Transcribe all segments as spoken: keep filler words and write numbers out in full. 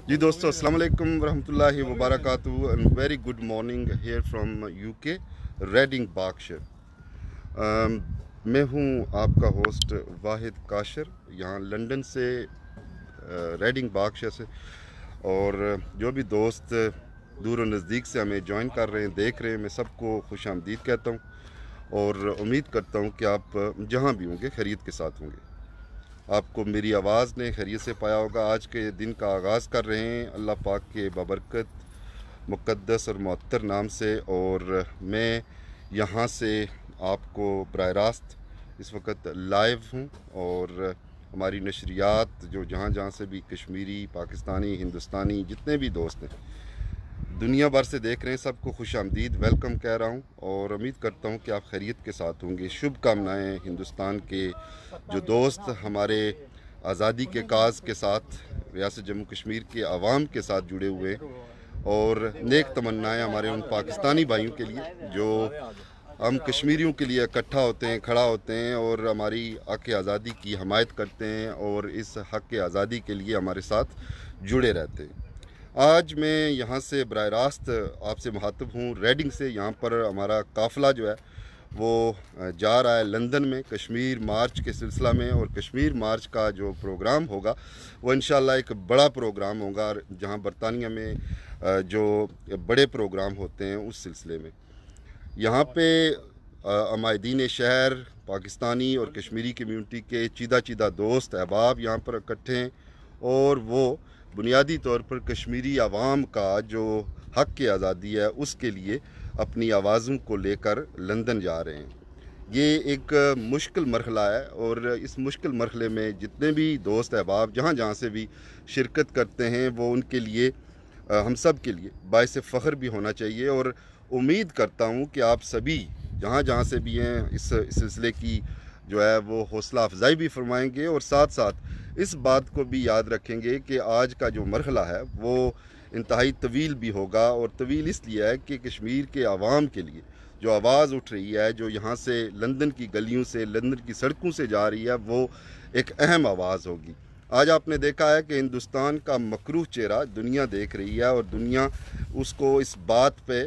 जी दोस्तों, अस्सलाम वालेकुम वरहमतुल्लाहि वबरकातुहू and very good morning here from UK Reading Berkshire. मैं हूं आपका होस्ट वाहिद काशर, यहाँ लंदन से, रेडिंग बर्कशायर से। और जो भी दोस्त दूर और नज़दीक से हमें ज्वाइन कर रहे हैं, देख रहे हैं, मैं सबको खुश आमदीद कहता हूँ और उम्मीद करता हूँ कि आप जहाँ भी होंगे खैरियत के साथ होंगे। आपको मेरी आवाज़ ने खैरियत से पाया होगा। आज के दिन का आगाज़ कर रहे हैं अल्लाह पाक के बाबरकत मुक़द्दस और मुअत्तर नाम से। और मैं यहाँ से आपको बराह रास्त इस वक्त लाइव हूँ और हमारी नशरियात जो जहाँ जहाँ से भी कश्मीरी, पाकिस्तानी, हिंदुस्तानी जितने भी दोस्त हैं दुनिया भर से देख रहे हैं, सबको खुश आमदीद वेलकम कह रहा हूँ और उम्मीद करता हूँ कि आप खैरियत के साथ होंगे। शुभकामनाएँ हिंदुस्तान के जो दोस्त हमारे आज़ादी के काज के साथ, रियासत जम्मू कश्मीर के आवाम के साथ जुड़े हुए, और नेक तमन्नाएँ हमारे उन पाकिस्तानी भाइयों के लिए जो हम कश्मीरियों के लिए इकट्ठा होते हैं, खड़ा होते हैं और हमारी हक़ आज़ादी की हमायत करते हैं और इस हक़ आज़ादी के लिए हमारे साथ जुड़े रहते हैं। आज मैं यहाँ से बराह रास्त आपसे मुखातिब हूँ रेडिंग से। यहाँ पर हमारा काफ़िला जो है वो जा रहा है लंदन में कश्मीर मार्च के सिलसिला में। और कश्मीर मार्च का जो प्रोग्राम होगा वो इंशाल्लाह एक बड़ा प्रोग्राम होगा, जहाँ बरतानिया में जो बड़े प्रोग्राम होते हैं उस सिलसिले में यहाँ पे अमायदीन शहर, पाकिस्तानी और कश्मीरी कम्यूनिटी के चीदा चीदा दोस्त अहबाब यहाँ पर इकट्ठे हैं और वो बुनियादी तौर पर कश्मीरी आवाम का जो हक़ की आज़ादी है उसके लिए अपनी आवाज़ों को लेकर लंदन जा रहे हैं। ये एक मुश्किल मरहला है और इस मुश्किल मरहले में जितने भी दोस्त अहबाब जहाँ जहाँ से भी शिरकत करते हैं वो उनके लिए, हम सब के लिए बाइस फ़ख्र भी होना चाहिए। और उम्मीद करता हूँ कि आप सभी जहाँ जहाँ से भी हैं इस सिलसिले की जो है वो हौसला अफजाई भी फरमाएंगे और साथ साथ इस बात को भी याद रखेंगे कि आज का जो मरहला है वो इंतहाई तवील भी होगा। और तवील इसलिए है कि कश्मीर के आवाम के लिए जो आवाज़ उठ रही है, जो यहाँ से लंदन की गलियों से, लंदन की सड़कों से जा रही है, वो एक अहम आवाज़ होगी। आज आपने देखा है कि हिंदुस्तान का मकरूह चेहरा दुनिया देख रही है और दुनिया उसको इस बात पे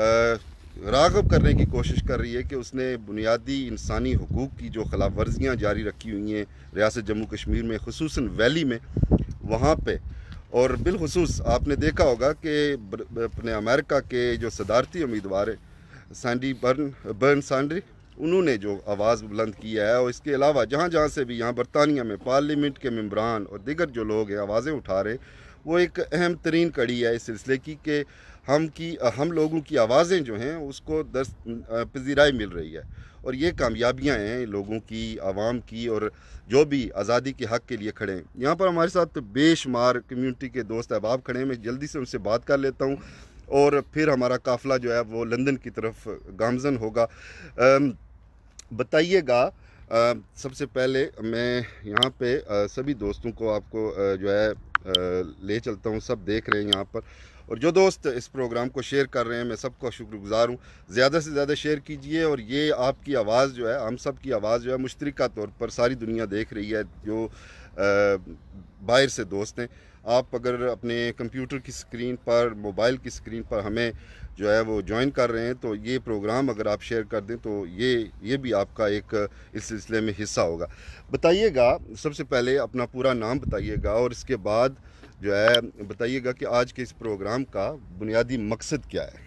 राग़िब करने की कोशिश कर रही है कि उसने बुनियादी इंसानी हुकूक़ की जो खिलाफ वर्जियाँ जारी रखी हुई हैं रियासत जम्मू कश्मीर में, खुसूसन वैली में, वहाँ पे। और बिलखुसूस आपने देखा होगा कि अपने अमेरिका के जो सदारती उम्मीदवार सैंडी बर्न बर्न सैंडी उन्होंने जो आवाज़ बुलंद किया है, और इसके अलावा जहाँ जहाँ से भी यहाँ बरतानिया में पार्लियामेंट के मेम्बरान और दीगर जो लोग हैं आवाज़ें उठा रहे, वो एक अहम तरीन कड़ी है इस सिलसिले की कि हम की हम लोगों की आवाज़ें जो हैं उसको दस्त पजीराई मिल रही है। और ये कामयाबियाँ हैं लोगों की, आवाम की, और जो भी आज़ादी के हक़ के लिए खड़े हैं। यहाँ पर हमारे साथ बेशुमार कम्यूनिटी के दोस्त अहबाब खड़े हैं, मैं जल्दी से उनसे बात कर लेता हूँ और फिर हमारा काफ़िला जो है वो लंदन की तरफ गामज़न होगा। बताइएगा, सबसे पहले मैं यहाँ पे आ, सभी दोस्तों को आपको आ, जो है आ, ले चलता हूँ। सब देख रहे हैं यहाँ पर, और जो दोस्त इस प्रोग्राम को शेयर कर रहे हैं मैं सबका शुक्रगुज़ार हूँ। ज़्यादा से ज़्यादा शेयर कीजिए और ये आपकी आवाज़ जो है, हम सब की आवाज़ जो है मुश्तरका तौर पर सारी दुनिया देख रही है। जो बाहर से दोस्त हैं, आप अगर अपने कंप्यूटर की स्क्रीन पर, मोबाइल की स्क्रीन पर हमें जो है वो ज्वाइन कर रहे हैं तो ये प्रोग्राम अगर आप शेयर कर दें तो ये ये भी आपका एक इस सिलसिले में हिस्सा होगा। बताइएगा, सबसे पहले अपना पूरा नाम बताइएगा और इसके बाद जो है बताइएगा कि आज के इस प्रोग्राम का बुनियादी मकसद क्या है।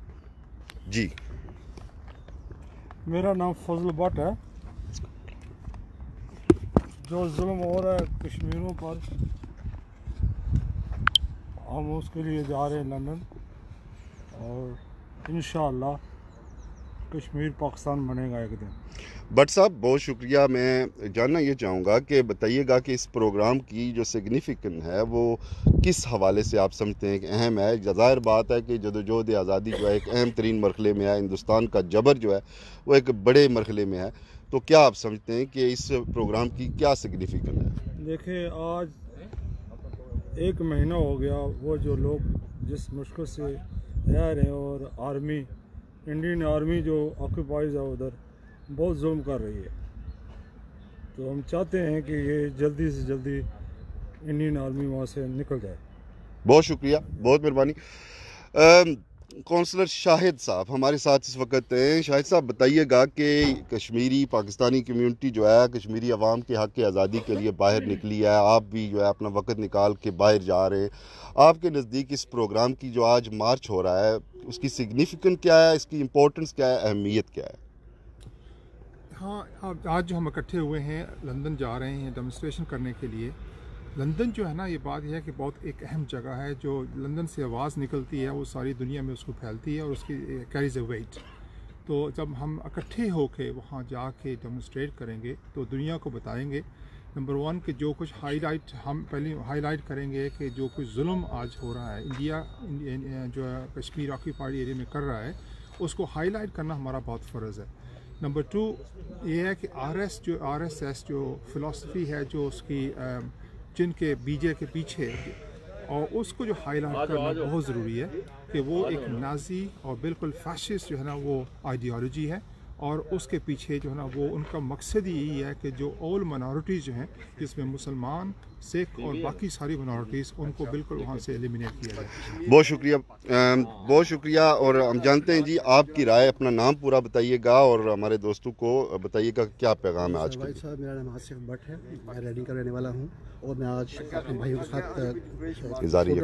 जी, मेरा नाम फजल भट्ट है। जो जुल्म हो रहा है कश्मीरों पर, हम उसके लिए जा रहे हैं लंदन, और इंशाअल्लाह कश्मीर पाकिस्तान बनेगा एक दिन। भट्ट साहब बहुत शुक्रिया। मैं जानना ये चाहूँगा कि बताइएगा कि इस प्रोग्राम की जो सिग्निफिकेंस है वो किस हवाले से आप समझते हैं कि अहम है। ज़ाहिर बात है कि जदोजहद आज़ादी जो है एक अहम तरीन मरहले में है, हिंदुस्तान का जबर जो है वो एक बड़े मरहले में है, तो क्या आप समझते हैं कि इस प्रोग्राम की क्या सिग्निफिकेंस है? देखिए, आज एक महीना हो गया वो जो लोग जिस मुश्किल से रह रहे हैं, और आर्मी, इंडियन आर्मी जो ऑक्यूपाइज है उधर बहुत जुल्म कर रही है। तो हम चाहते हैं कि ये जल्दी से जल्दी इंडियन आर्मी वहाँ से निकल जाए। बहुत शुक्रिया, बहुत मेहरबानी। कौंसलर शाहिद साहब हमारे साथ इस वक्त हैं। शाहिद साहब बताइएगा कि कश्मीरी पाकिस्तानी कम्यूनिटी जो है कश्मीरी अवाम के हक़ आज़ादी के लिए बाहर निकली है, आप भी जो है अपना वक्त निकाल के बाहर जा रहे हैं। आपके नज़दीक इस प्रोग्राम की जो आज मार्च हो रहा है उसकी सिग्निफिकेंस क्या है, इसकी इम्पोर्टेंस क्या है, अहमियत क्या है? हाँ, आज जो हम इकट्ठे हुए हैं लंदन जा रहे हैं डेमोन्स्ट्रेशन करने के लिए। लंदन जो है ना, ये बात यह है कि बहुत एक अहम जगह है। जो लंदन से आवाज़ निकलती है वो सारी दुनिया में उसको फैलती है और उसकी कैरीज अ वेट। तो जब हम इकट्ठे होके वहाँ जाके डेमोन्स्ट्रेट करेंगे तो दुनिया को बताएंगे नंबर वन कि जो कुछ हाईलाइट हम पहले हाईलाइट करेंगे कि जो कुछ जुल्म आज हो रहा है इंडिया, इंडिया जो है कश्मीर ऑक्यूपाइड एरिया में कर रहा है, उसको हाईलाइट करना हमारा बहुत फ़र्ज़ है। नंबर टू ये है कि आर एस जो आर एस एस जो फ़िलासफ़ी है, जो उसकी जिनके बीजे के पीछे, और उसको जो हाईलाइट करना बहुत ज़रूरी है कि वो एक नाजी और बिल्कुल फैशिस्ट जो है ना वो आइडियोलॉजी है, और उसके पीछे जो है ना वो उनका मकसद ही यही है कि जो ऑल माइनॉरिटीज़ जो हैं जिसमें मुसलमान, सिख और बाकी सारी माइनॉरिटीज़, उनको बिल्कुल वहाँ से एलिमिनेट किया जाए। बहुत शुक्रिया, बहुत शुक्रिया। और हम जानते हैं जी आपकी राय, अपना नाम पूरा बताइएगा और हमारे दोस्तों को बताइएगा क्या पैगाम है आज के। साहब, मेरा नाम आसिफ भट्ट है, मैं रेडिंग का रहने वाला हूँ और मैं आज अपने भाइयों के साथ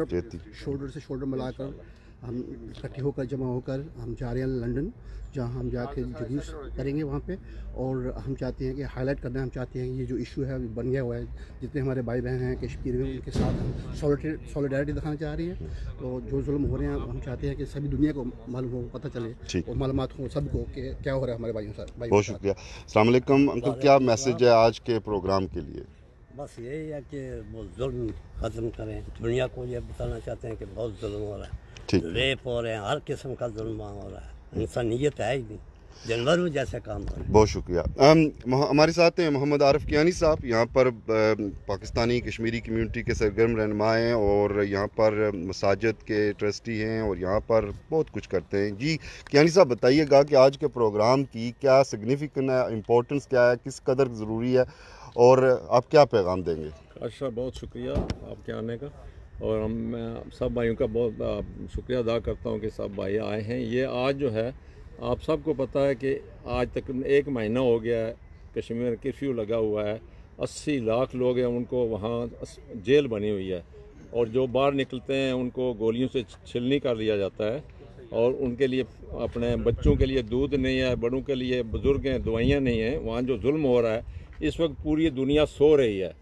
शोल्डर से शोल्डर मिलाकर हम इकट्ठे होकर जमा होकर हम जा रहे हैं लंदन, जहाँ हम जाके जुलूस करेंगे वहाँ पे। और हम चाहते हैं कि हाईलाइट करना, हम चाहते हैं कि ये जो इशू है बन गया हुआ है, जितने हमारे भाई बहन हैं कश्मीर में उनके साथ हम सॉलिडारिटी दिखाना चाह रही है। तो जो जुल्म हो रहे हैं हम चाहते हैं कि सभी दुनिया को मालूम हो, पता चले और मालूमात हो सबको कि क्या हो रहा है हमारे भाइयों साथ। बहुत शुक्रिया। अस्सलाम वालेकुम अंकल, क्या मैसेज है आज के प्रोग्राम के लिए? बस यही है कि वो जुल्म ख़त्म करें, दुनिया को ये बताना चाहते हैं कि बहुत जुल्म हो रहा है, रेप हो रहे हैं, हर किस्म का जुल्म हो रहा है, इंसानियत है ही नहीं, जानवरों जैसे काम हो रहे हैं। बहुत शुक्रिया। हमारे साथ हैं मोहम्मद आरिफ कियानी साहब, यहाँ पर पाकिस्तानी कश्मीरी कम्यूनिटी के सरगर्म रहनुमा हैं और यहाँ पर मसाजिद के ट्रस्टी हैं और यहाँ पर बहुत कुछ करते हैं। जी कियानी साहब बताइएगा कि आज के प्रोग्राम की क्या सिग्निफिकेंस है, इम्पोर्टेंस क्या है, किस कदर ज़रूरी है और आप क्या पैगाम देंगे? अच्छा, बहुत शुक्रिया आपके आने का, और हम मैं सब भाइयों का बहुत शुक्रिया अदा करता हूँ कि सब भाई आए हैं। ये आज जो है आप सबको पता है कि आज तक एक महीना हो गया है कश्मीर में कर्फ्यू लगा हुआ है, अस्सी लाख लोग हैं, उनको वहाँ जेल बनी हुई है और जो बाहर निकलते हैं उनको गोलियों से छिलनी कर लिया जाता है और उनके लिए अपने बच्चों के लिए दूध नहीं है, बड़ों के लिए बुज़ुर्ग हैं दवाइयाँ नहीं हैं। वहाँ जो जुल्म हो रहा है इस वक्त पूरी दुनिया सो रही है।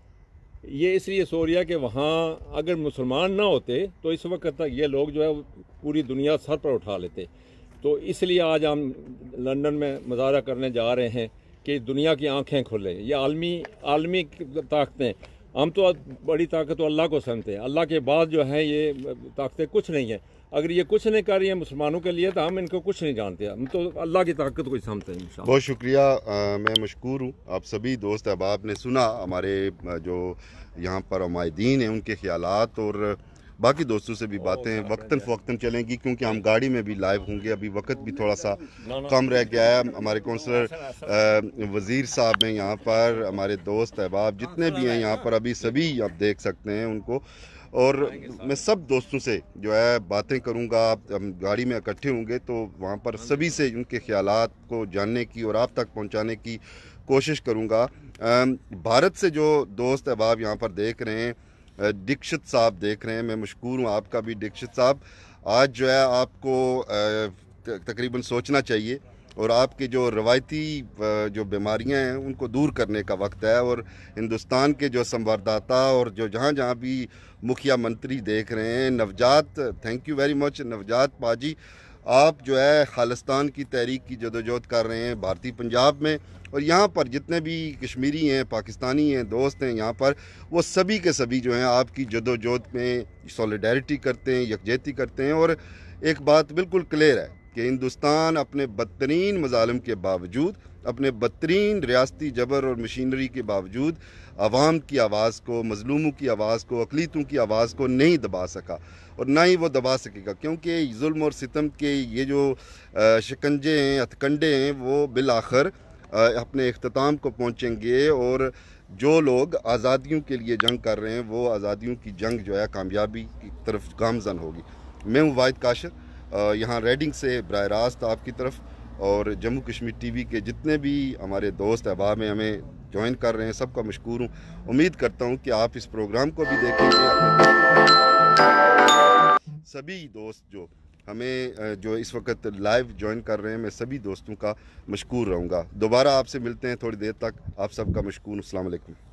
ये इसलिए सो रही है कि वहाँ अगर मुसलमान ना होते तो इस वक्त तक ये लोग जो है पूरी दुनिया सर पर उठा लेते। तो इसलिए आज हम लंदन में मुज़ाहरा करने जा रहे हैं कि दुनिया की आंखें खुले। ये आलमी आलमी ताकतें, हम तो बड़ी ताकत तो अल्लाह को समझते हैं, अल्लाह के बाद जो है ये ताकतें कुछ नहीं है। अगर ये कुछ नहीं कर रही है मुसलमानों के लिए तो हम इनको कुछ नहीं जानते, हम तो अल्लाह की ताकत को समझते हैं। बहुत शुक्रिया, आ, मैं मशकूर हूँ। आप सभी दोस्त अहबाब ने सुना हमारे जो यहाँ पर हमायदीन हैं उनके ख्यालात, और बाकी दोस्तों से भी बातें वक्तन फ़वक्तन चलेंगी क्योंकि हम गाड़ी में भी लाइव होंगे। अभी वक्त भी थोड़ा सा कम रह गया है। हमारे कौंसलर वज़ीर साहब हैं यहाँ पर, हमारे दोस्त अहबाब जितने भी हैं यहाँ पर अभी सभी आप देख सकते हैं उनको, और मैं सब दोस्तों से जो है बातें करूँगा। हम गाड़ी में इकट्ठे होंगे तो वहाँ पर सभी से उनके ख्यालात को जानने की और आप तक पहुँचाने की कोशिश करूँगा। भारत से जो दोस्त अहबाब यहाँ पर देख रहे हैं, दीक्षित साहब देख रहे हैं, मैं मशकूर हूँ आपका भी दीक्षित साहब। आज जो है आपको तकरीबन सोचना चाहिए और आपकी जो रवायती जो बीमारियां हैं उनको दूर करने का वक्त है। और हिंदुस्तान के जो संवाददाता और जो जहाँ जहाँ भी मुखिया मंत्री देख रहे हैं, नवजात, थैंक यू वेरी मच नवजात पाजी, आप जो है खालिस्तान की तहरीक की जदोजहद कर रहे हैं भारतीय पंजाब में, और यहाँ पर जितने भी कश्मीरी हैं, पाकिस्तानी हैं, दोस्त हैं यहाँ पर, वो सभी के सभी जो हैं आपकी जदोजहद में सॉलिडारिटी करते हैं, यकजहती करते हैं। और एक बात बिल्कुल क्लियर है कि हिंदुस्तान अपने बदतरीन मज़ालिम के बावजूद, अपने बदतरीन रियासती जबर और मशीनरी के बावजूद आवाम की आवाज़ को, मज़लूमों की आवाज़ को, अक़लीतों की आवाज़ को नहीं दबा सका और ना ही वो दबा सकेगा, क्योंकि जुल्म और सितम के ये जो शिकंजे हैं, हथकंडे हैं, वो बिल आखिर अपने इख्तिताम को पहुँचेंगे और जो लोग आज़ादियों के लिए जंग कर रहे हैं वो आज़ादियों की जंग जो है कामयाबी की तरफ गामजन होगी। मैं हूँ वाहिद काशिर, यहाँ रेडिंग से बराह रास्त आपकी तरफ, और जम्मू कश्मीर टीवी के जितने भी हमारे दोस्त अहबाब हैं हमें ज्वाइन कर रहे हैं, सबका मशकूर हूँ। उम्मीद करता हूँ कि आप इस प्रोग्राम को भी देखेंगे। सभी दोस्त जो हमें जो इस वक्त लाइव ज्वाइन कर रहे हैं, मैं सभी दोस्तों का मशकूर रहूँगा। दोबारा आपसे मिलते हैं थोड़ी देर तक। आप सबका मशकूर। अस्सलाम वालेकुम।